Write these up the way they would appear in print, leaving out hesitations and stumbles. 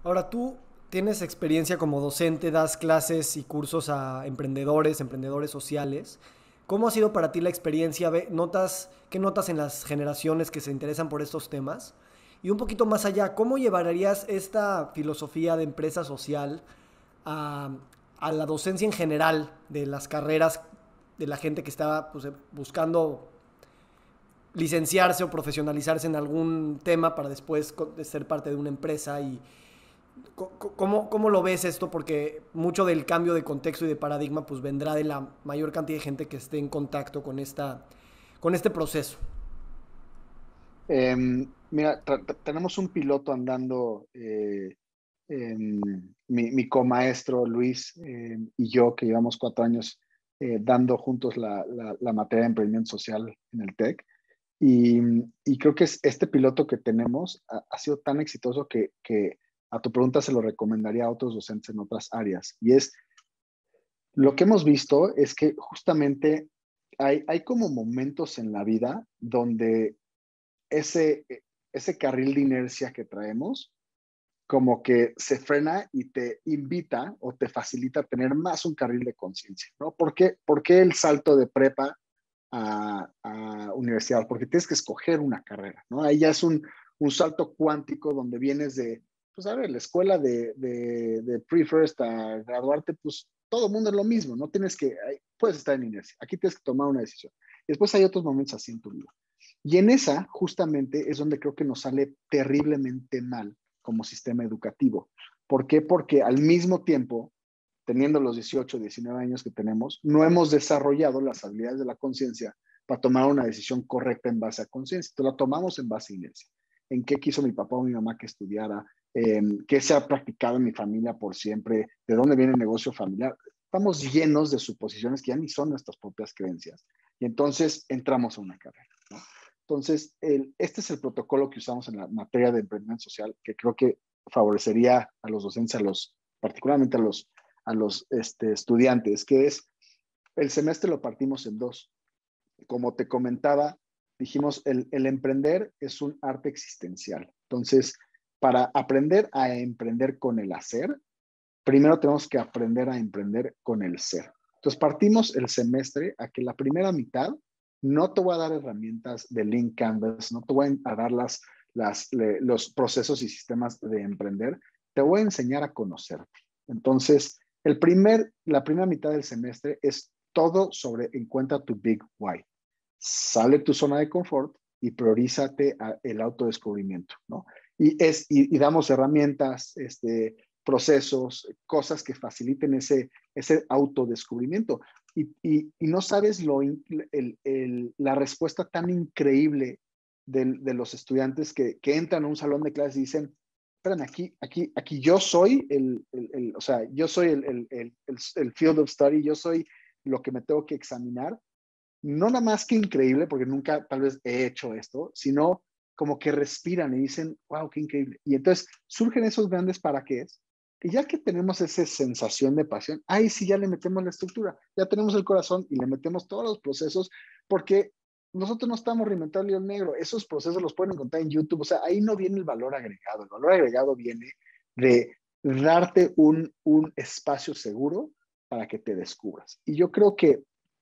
Ahora tú tienes experiencia como docente, das clases y cursos a emprendedores, emprendedores sociales. ¿Cómo ha sido para ti la experiencia? ¿Qué notas en las generaciones que se interesan por estos temas? Y un poquito más allá, ¿cómo llevarías esta filosofía de empresa social a, a la docencia en general de las carreras de la gente que está pues, buscando licenciarse o profesionalizarse en algún tema para después ser parte de una empresa? Y ¿cómo lo ves esto? Porque mucho del cambio de contexto y de paradigma pues vendrá de la mayor cantidad de gente que esté en contacto con este proceso. Mira, tenemos un piloto andando, mi comaestro Luis y yo, que llevamos 4 años dando juntos la materia de emprendimiento social en el TEC. Y, y creo que este piloto que tenemos ha sido tan exitoso que a tu pregunta se lo recomendaría a otros docentes en otras áreas. Y es, lo que hemos visto es que justamente hay como momentos en la vida donde ese, ese carril de inercia que traemos como que se frena y te invita o te facilita tener más un carril de conciencia, ¿no? Por qué el salto de prepa a universidad? Porque tienes que escoger una carrera, ¿no? Ahí ya es un salto cuántico donde vienes de, pues a ver, la escuela de pre-first a graduarte, pues todo el mundo es lo mismo, no tienes que, puedes estar en inercia, aquí tienes que tomar una decisión. Y después hay otros momentos así en tu vida. Y en esa, justamente, es donde creo que nos sale terriblemente mal como sistema educativo. ¿Por qué? Porque al mismo tiempo, teniendo los 18, 19 años que tenemos, no hemos desarrollado las habilidades de la conciencia para tomar una decisión correcta en base a conciencia. Entonces la tomamos en base a inercia. ¿En qué quiso mi papá o mi mamá que estudiara? ¿Qué se ha practicado en mi familia por siempre? ¿De dónde viene el negocio familiar? Estamos llenos de suposiciones que ya ni son nuestras propias creencias. Y entonces entramos a una carrera, ¿no? Entonces, este es el protocolo que usamos en la materia de emprendimiento social, que creo que favorecería a los docentes, particularmente a los estudiantes, que es el semestre lo partimos en dos. Como te comentaba, dijimos, el emprender es un arte existencial. Entonces, para aprender a emprender con el hacer, primero tenemos que aprender a emprender con el ser. Entonces, partimos el semestre a que la primera mitad no te voy a dar herramientas de Lean Canvas, no te voy a dar los procesos y sistemas de emprender, te voy a enseñar a conocerte. Entonces, la primera mitad del semestre es todo sobre encuentra tu Big Why. Sale de tu zona de confort y priorízate el autodescubrimiento, ¿no? Y damos herramientas, procesos, cosas que faciliten ese autodescubrimiento. Y no sabes la respuesta tan increíble de los estudiantes que entran a un salón de clases y dicen, espérame, aquí yo soy o sea, yo soy el field of study, yo soy lo que me tengo que examinar. No nada más que increíble, porque nunca tal vez he hecho esto, sino como que respiran y dicen, wow, qué increíble. Y entonces surgen esos grandes para qué. Y ya que tenemos esa sensación de pasión, ahí sí ya le metemos la estructura, ya tenemos el corazón y le metemos todos los procesos, porque nosotros no estamos reinventando el negro, esos procesos los pueden encontrar en YouTube, o sea, ahí no viene el valor agregado viene de darte un espacio seguro para que te descubras. Y yo creo que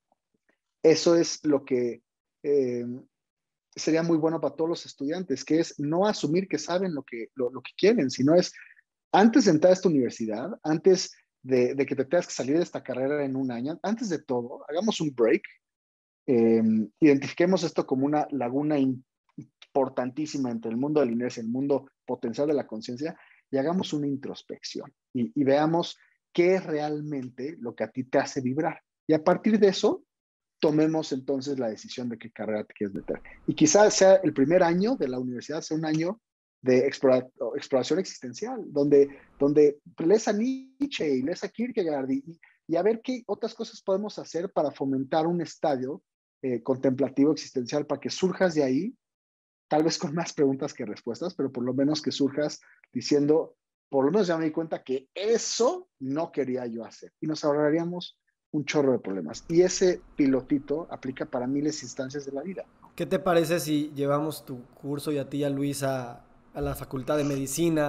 eso es lo que eh, sería muy bueno para todos los estudiantes, que es no asumir que saben lo que quieren, sino es antes de entrar a esta universidad, antes de que te tengas que salir de esta carrera en un año, antes de todo, hagamos un break, eh, identifiquemos esto como una laguna importantísima entre el mundo de la inercia y el mundo potencial de la conciencia y hagamos una introspección y veamos qué es realmente lo que a ti te hace vibrar. Y a partir de eso, tomemos entonces la decisión de qué carrera te quieres meter. Y quizás sea el primer año de la universidad, sea un año de exploración existencial, donde lees a Nietzsche y lees a Kierkegaard y a ver qué otras cosas podemos hacer para fomentar un estadio contemplativo existencial para que surjas de ahí, tal vez con más preguntas que respuestas, pero por lo menos que surjas diciendo, por lo menos ya me di cuenta que eso no quería yo hacer. Y nos ahorraríamos un chorro de problemas. Y ese pilotito aplica para miles de instancias de la vida. ¿Qué te parece si llevamos tu curso y a ti y a Luis a la Facultad de Medicina,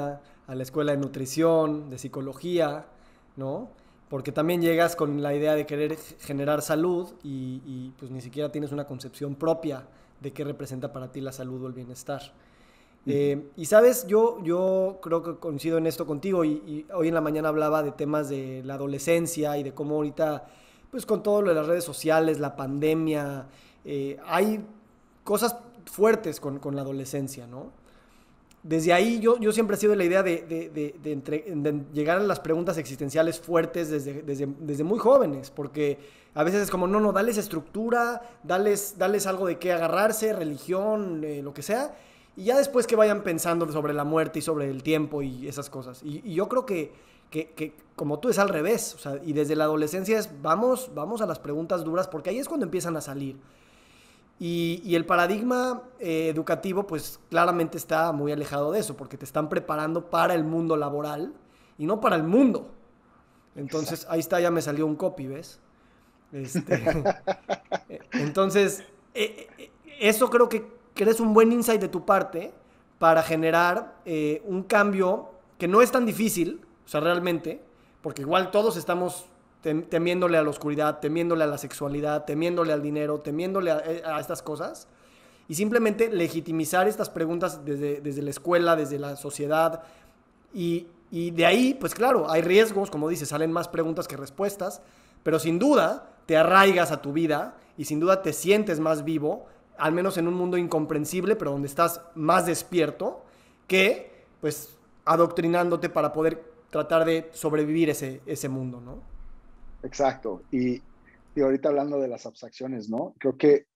a la escuela de nutrición, de psicología, ¿no? Porque también llegas con la idea de querer generar salud y pues ni siquiera tienes una concepción propia de qué representa para ti la salud o el bienestar. Y sabes, yo creo que coincido en esto contigo y hoy en la mañana hablaba de temas de la adolescencia y de cómo ahorita, pues con todo lo de las redes sociales, la pandemia, hay cosas fuertes con la adolescencia, ¿no? Desde ahí yo siempre he sido de la idea de llegar a las preguntas existenciales fuertes desde muy jóvenes, porque a veces es como, no, dales estructura, dales algo de qué agarrarse, religión, lo que sea, y ya después que vayan pensando sobre la muerte y sobre el tiempo y esas cosas. Y yo creo que como tú es al revés, o sea, y desde la adolescencia es vamos a las preguntas duras, porque ahí es cuando empiezan a salir. Y el paradigma educativo, pues claramente está muy alejado de eso, porque te están preparando para el mundo laboral y no para el mundo. Entonces, Exacto. ahí está, ya me salió un copy, ¿ves? Este, entonces, eso creo que eres un buen insight de tu parte para generar un cambio que no es tan difícil, o sea, realmente, porque igual todos estamos temiéndole a la oscuridad, temiéndole a la sexualidad, temiéndole al dinero, temiéndole a estas cosas, y simplemente legitimizar estas preguntas desde la escuela, desde la sociedad, y de ahí, pues claro, hay riesgos, como dices, salen más preguntas que respuestas, pero sin duda te arraigas a tu vida y sin duda te sientes más vivo, al menos en un mundo incomprensible, pero donde estás más despierto, que pues adoctrinándote para poder tratar de sobrevivir ese mundo, ¿no? Exacto. Y ahorita hablando de las abstracciones, ¿no? Creo que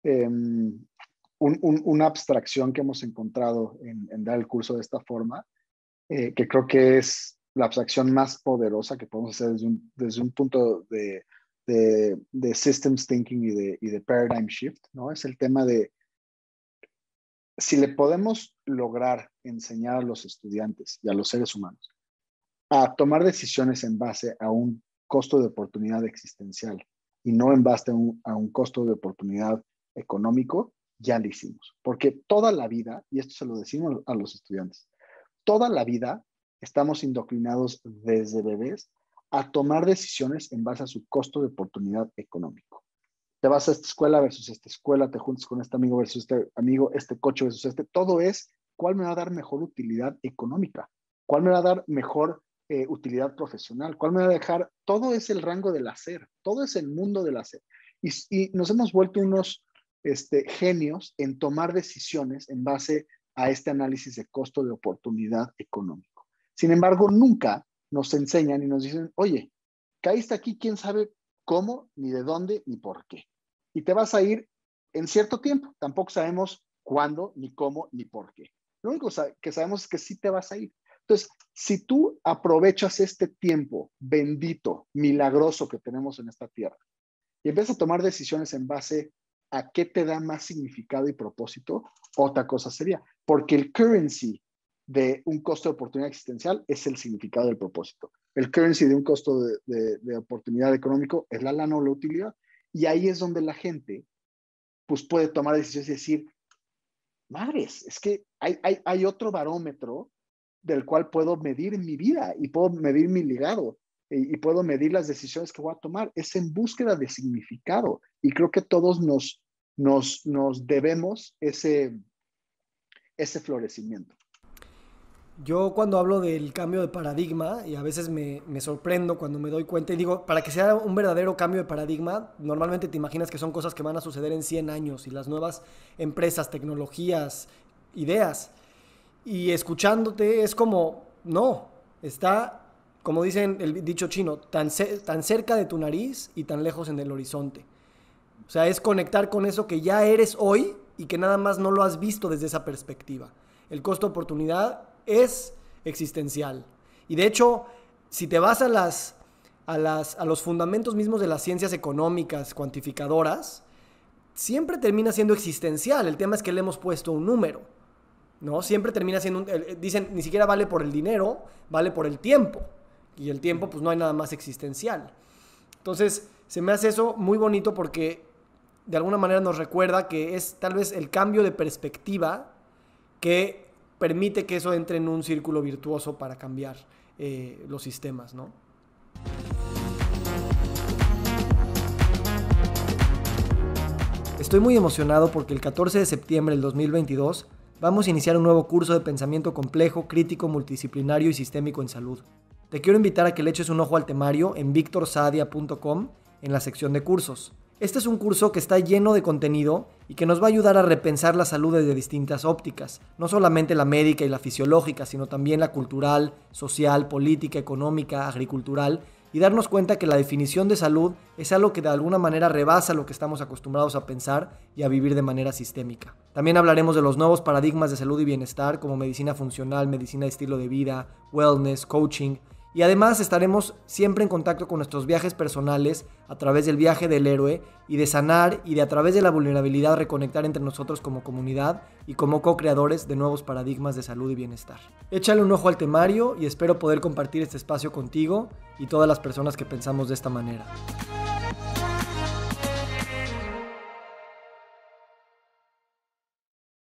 una abstracción que hemos encontrado en dar el curso de esta forma, que creo que es la abstracción más poderosa que podemos hacer desde un punto de systems thinking y de paradigm shift, ¿no? Es el tema de si le podemos lograr enseñar a los estudiantes y a los seres humanos a tomar decisiones en base a un costo de oportunidad existencial y no en base a un costo de oportunidad económico, ya lo hicimos. Porque toda la vida, y esto se lo decimos a los estudiantes, toda la vida estamos indoctrinados desde bebés a tomar decisiones en base a su costo de oportunidad económico. Te vas a esta escuela versus esta escuela, te juntas con este amigo versus este amigo, este coche versus este, todo es cuál me va a dar mejor utilidad económica, cuál me va a dar mejor utilidad profesional, cuál me va a dejar, todo es el rango del hacer, todo es el mundo del hacer. Y nos hemos vuelto unos genios en tomar decisiones en base a este análisis de costo de oportunidad económico. Sin embargo, nunca nos enseñan y nos dicen, oye, caíste aquí, quién sabe cómo, ni de dónde, ni por qué. Y te vas a ir en cierto tiempo. Tampoco sabemos cuándo, ni cómo, ni por qué. Lo único que sabemos es que sí te vas a ir. Entonces, si tú aprovechas este tiempo bendito, milagroso que tenemos en esta tierra y empiezas a tomar decisiones en base a qué te da más significado y propósito, otra cosa sería. Porque el currency de un costo de oportunidad existencial es el significado del propósito. El currency de un costo de oportunidad económico es la lana o la utilidad. Y ahí es donde la gente pues, puede tomar decisiones y decir, madres, es que hay otro barómetro del cual puedo medir mi vida y puedo medir mi legado y puedo medir las decisiones que voy a tomar. Es en búsqueda de significado. Y creo que todos nos debemos ese florecimiento. Yo cuando hablo del cambio de paradigma, y a veces me sorprendo cuando me doy cuenta, y digo, para que sea un verdadero cambio de paradigma, normalmente te imaginas que son cosas que van a suceder en 100 años, y las nuevas empresas, tecnologías, ideas. Y escuchándote es como, no, está, como dicen el dicho chino, tan cerca de tu nariz y tan lejos en el horizonte. O sea, es conectar con eso que ya eres hoy y que nada más no lo has visto desde esa perspectiva. El costo de oportunidad es existencial. Y de hecho, si te vas a los fundamentos mismos de las ciencias económicas, cuantificadoras, siempre termina siendo existencial. El tema es que le hemos puesto un número, ¿no? Siempre termina siendo, dicen, ni siquiera vale por el dinero, vale por el tiempo. Y el tiempo, pues no hay nada más existencial. Entonces, se me hace eso muy bonito porque de alguna manera nos recuerda que es tal vez el cambio de perspectiva que permite que eso entre en un círculo virtuoso para cambiar los sistemas, ¿no? Estoy muy emocionado porque el 14 de septiembre del 2022 vamos a iniciar un nuevo curso de pensamiento complejo, crítico, multidisciplinario y sistémico en salud. Te quiero invitar a que le eches un ojo al temario en victorsadia.com en la sección de cursos. Este es un curso que está lleno de contenido y que nos va a ayudar a repensar la salud desde distintas ópticas, no solamente la médica y la fisiológica, sino también la cultural, social, política, económica, agricultural, y darnos cuenta que la definición de salud es algo que de alguna manera rebasa lo que estamos acostumbrados a pensar y a vivir de manera sistémica. También hablaremos de los nuevos paradigmas de salud y bienestar como medicina funcional, medicina de estilo de vida, wellness, coaching. Y además estaremos siempre en contacto con nuestros viajes personales a través del viaje del héroe y de sanar y de a través de la vulnerabilidad reconectar entre nosotros como comunidad y como co-creadores de nuevos paradigmas de salud y bienestar. Échale un ojo al temario y espero poder compartir este espacio contigo y todas las personas que pensamos de esta manera.